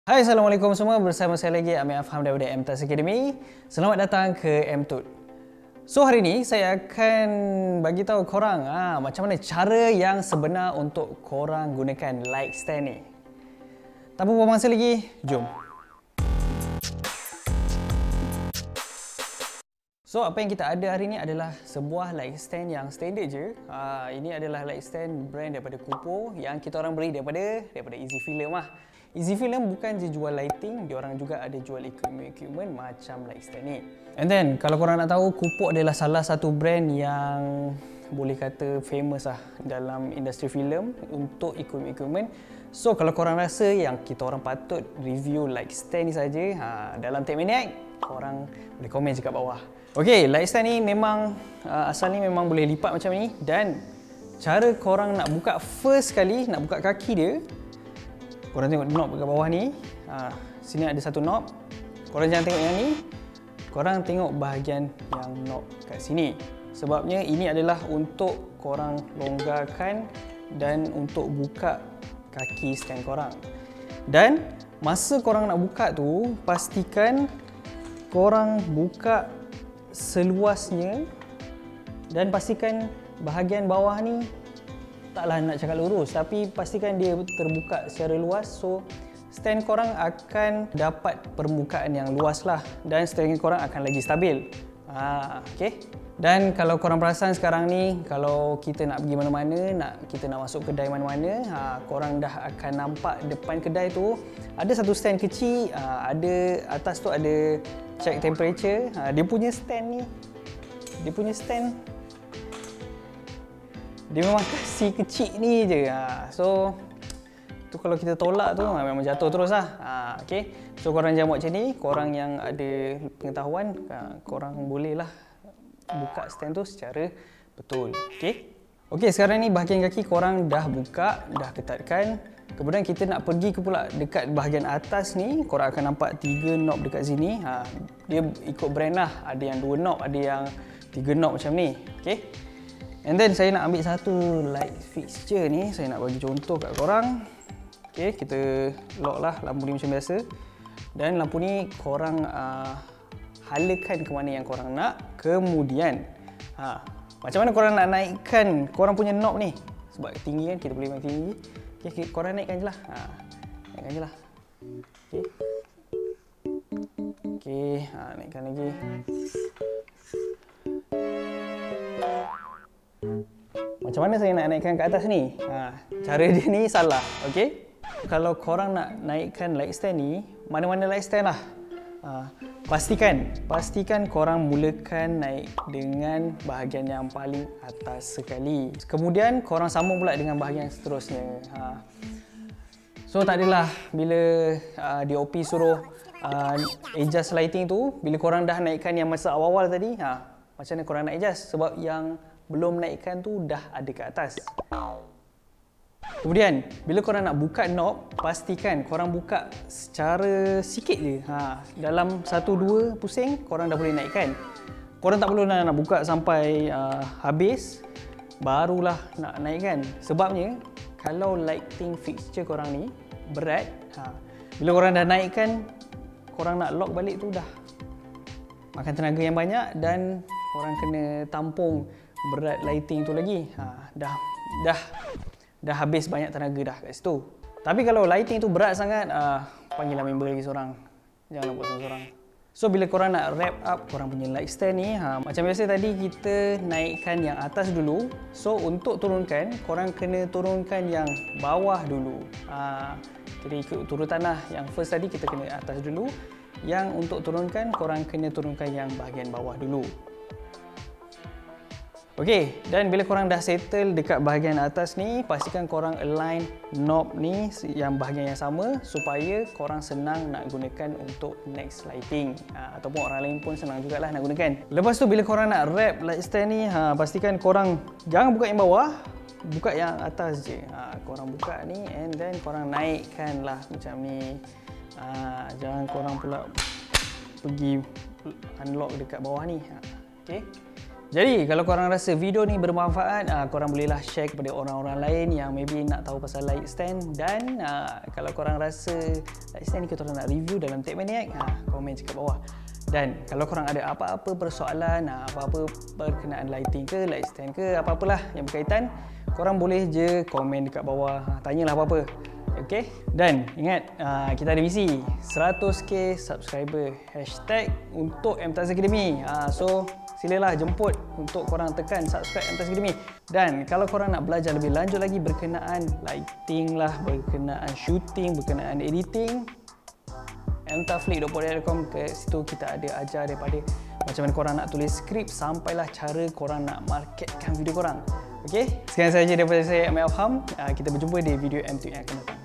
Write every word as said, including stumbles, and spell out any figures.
Hai, Assalamualaikum semua. Bersama saya lagi Amir Afham daripada M T A S Academy. Selamat datang ke M T U T. So, hari ni saya akan bagi tahu korang ah, macam mana cara yang sebenar untuk korang gunakan light stand ni. Tanpa buang masa lagi, jom. So, apa yang kita ada hari ni adalah sebuah light stand yang standard je. Ah, ini adalah light stand brand daripada Kupo yang kita orang beli daripada daripada Easy Film lah. Easy Film bukan je jual lighting, dia orang juga ada jual equipment-equipment macam light stand ni. And then, kalau korang nak tahu, Kupo adalah salah satu brand yang boleh kata famous lah dalam industri filem untuk equipment-equipment. So, kalau korang rasa yang kita orang patut review light stand ni saja, ha, dalam Tech Maniac, korang boleh komen je kat bawah. Okay, light stand ni memang uh, asal ni memang boleh lipat macam ni, dan cara korang nak buka first kali, nak buka kaki dia, korang tengok knob kat bawah ni. Ha, sini ada satu knob. Korang jangan tengok yang ni. Korang tengok bahagian yang knob kat sini. Sebabnya ini adalah untuk korang longgarkan dan untuk buka kaki stand korang. Dan masa korang nak buka tu, pastikan korang buka seluasnya dan pastikan bahagian bawah ni, taklah nak cakap lurus, tapi pastikan dia terbuka secara luas. So, stand korang akan dapat permukaan yang luas lah, dan stand korang akan lagi stabil. Ha, okay. Dan kalau korang perasan sekarang ni, kalau kita nak pergi mana-mana, nak kita nak masuk kedai mana-mana, ha, korang dah akan nampak depan kedai tu ada satu stand kecil, ha, ada atas tu ada check temperature. Ha, dia punya stand ni, dia punya stand dia memang kasih kecil ni je. Ha, so, tu kalau kita tolak tu memang jatuh terus lah. Ha, okay. So, korang jangan buat macam ni. Korang yang ada pengetahuan, ha, korang bolehlah buka stand tu secara betul. Okay. Okay, sekarang ni bahagian kaki korang dah buka, dah ketatkan. Kemudian kita nak pergi ke pula dekat bahagian atas ni. Korang akan nampak tiga knob dekat sini. Ha, dia ikut brand lah. Ada yang dua knob, ada yang tiga knob macam ni. Okay. And then saya nak ambil satu light fixture ni, saya nak bagi contoh kat korang. Okay, kita lock lah lampu ni macam biasa. Dan lampu ni korang uh, halakan ke mana yang korang nak. Kemudian, ha, macam mana korang nak naikkan korang punya knob ni? Sebab tinggi kan, kita boleh main tinggi. Okay, korang naikkan je lah. Ha, naikkan je lah. Okay, okay, ha, naikkan lagi. Macam mana saya nak naikkan ke atas ni? Ha, cara dia ni salah, okey? Kalau korang nak naikkan light stand ni, mana-mana light stand lah. Ha, pastikan, pastikan korang mulakan naik dengan bahagian yang paling atas sekali. Kemudian korang sambung pula dengan bahagian seterusnya. Ha. So tak adalah bila uh, D O P suruh uh, adjust lighting tu, bila korang dah naikkan yang masa awal-awal tadi, ha, macam mana korang nak adjust? Sebab yang belum naikkan tu dah ada ke atas. Kemudian, bila korang nak buka knob, pastikan korang buka secara sikit je. Ha, dalam satu dua pusing, korang dah boleh naikkan. Korang tak perlu nak, nak buka sampai uh, habis, barulah nak naikkan. Sebabnya, kalau lighting fixture korang ni berat, ha, bila korang dah naikkan, korang nak lock balik tu dah makan tenaga yang banyak, dan korang kena tampung berat lighting tu lagi. Ha, dah dah dah habis banyak tenaga dah kat situ. Tapi kalau lighting tu berat sangat, uh, panggillah member lagi seorang. Janganlah buat seorang-seorang. So bila korang nak wrap up korang punya light stand ni, ha, macam biasa tadi kita naikkan yang atas dulu. So untuk turunkan, korang kena turunkan yang bawah dulu. Ha, jadi ikut turutan lah. Yang first tadi kita kena atas dulu. Yang untuk turunkan, korang kena turunkan yang bahagian bawah dulu. Okey, dan bila korang dah settle dekat bahagian atas ni, pastikan korang align knob ni yang bahagian yang sama supaya korang senang nak gunakan untuk next lighting. Ha, ataupun orang lain pun senang jugalah nak gunakan. Lepas tu bila korang nak wrap light stand ni, ha, pastikan korang jangan buka yang bawah, buka yang atas je. Ha, korang buka ni and then korang naikkan lah macam ni. Ha, jangan korang pula pergi unlock dekat bawah ni. Ha, okey. Jadi kalau korang rasa video ni bermanfaat, uh, korang bolehlah share kepada orang-orang lain yang maybe nak tahu pasal light stand. Dan uh, kalau korang rasa light stand ni kita orang nak review dalam Tech Maniac, uh, komen kat bawah. Dan kalau korang ada apa-apa persoalan, uh, apa-apa berkenaan lighting ke, light stand ke, apa-apalah yang berkaitan, korang boleh je komen dekat bawah, uh, tanyalah apa-apa. Okay? Dan ingat, uh, kita ada misi seratus k subscriber, hashtag untuk M-Taz Academy. uh, So silalah jemput untuk korang tekan subscribe M-Taz Academy. Dan kalau korang nak belajar lebih lanjut lagi berkenaan lighting lah, berkenaan shooting, berkenaan editing, m taflik dot podia dot com, ke situ kita ada ajar daripada macam mana korang nak tulis skrip sampailah cara korang nak marketkan video korang. Okay, sekian sahaja daripada saya, Ahmad Afham. Kita berjumpa di video M dua yang akan datang.